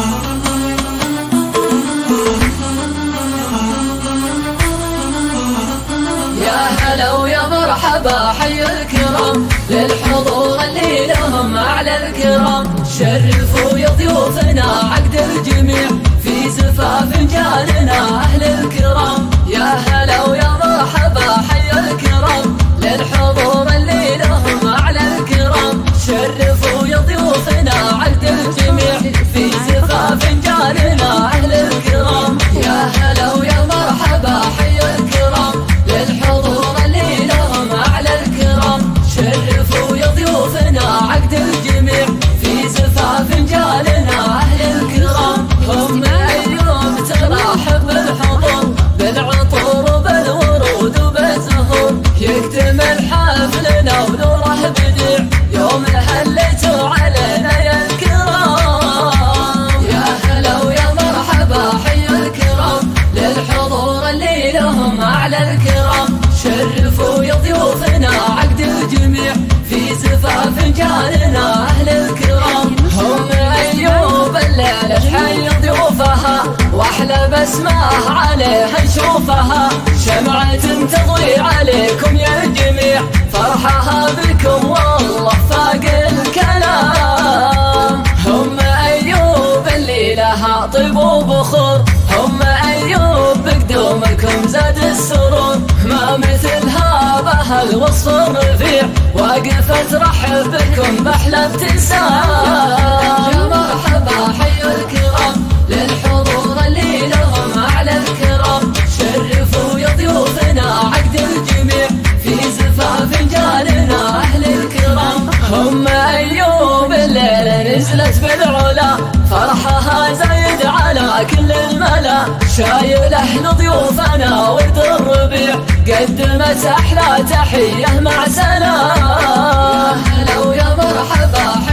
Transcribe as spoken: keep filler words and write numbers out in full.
هلا ويا مرحبا حي الكرام للحضور اللي لهم أعلى الكرام. شرفوا يا ضيوفنا عقد الجميع في زفاف جاننا أهل الكرام. يا هلا ويا مرحبا حي الكرام للحضور اللي لهم أعلى الكرام. شرفوا يا ضيوفنا عقد الجميع في زفاف جاننا أهل الكرام. يا هلا ويا مرحبا حي الكرام للحضور اللي لهم أعلى الكرام. شرفوا يا ضيوفنا عقد الجميع في زفاف جالنا أهل الكرام. هم أيوم ترحب بالحضور بالعطور وبالورود وبالزهور. يكتمل حفلنا ونوره بديع يوم هليتوا علينا يا الكرام. يا هلا ويا مرحبا حي الكرام للحضور اللي لهم أعلى الكرام. شرفوا يا ضيوفنا عقد الجميع في زفاف جالنا أهل الكرام. هم أيوب الليلة حي ضيوفها وأحلى بسمة عليها نشوفها. شمعة تضوي عليكم يا الجميع فرحها بكم والله فاق الكلام. هم أيوب اللي لها طيب وبخور. هم أيوب بقدومكم زاد السرور. ما مثلها بهالوصف الرفيع واقفة ترحب بكم بأحلى ابتسام. يا مرحبا حي الكرام للحضور اللي لهم أعلى الكرام. شرفوا يا ضيوفنا عقد الجميع في زفاف جالنا أهل الكرام. هم أيوب الليلة نزلت بالعلا فرحها زايد على كل الملا. شايل أهل ضيوفنا ورد الربيع قدمت أحلى تحية مع سلام. يا هلا ويا مرحبا.